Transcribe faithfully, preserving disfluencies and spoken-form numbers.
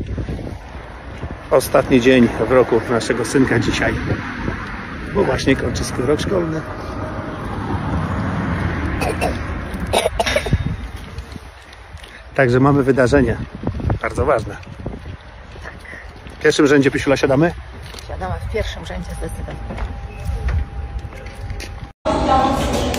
Ostatni dzień w roku naszego synka dzisiaj, bo właśnie kończy swój rok szkolny. Także mamy wydarzenie, bardzo ważne. W pierwszym rzędzie, Pysiula, siadamy? Siadamy w pierwszym rzędzie zdecydowanie.